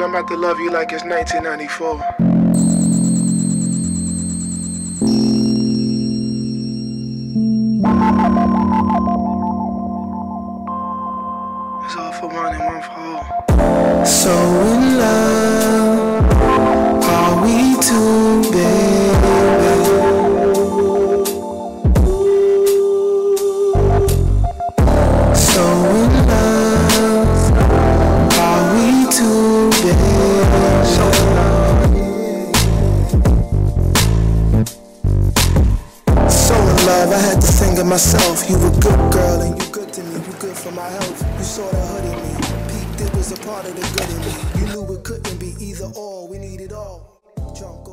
I'm about to love you like it's 1994. It's all for one and one for all. So in love, are we two, baby? So in love, are we two, baby? So in love, I had to sing it myself. You a good girl and you good to me. You good for my health. You saw the hood in me. Peaked, it was a part of the good in me. You knew it couldn't be either or. We need it all. Jump.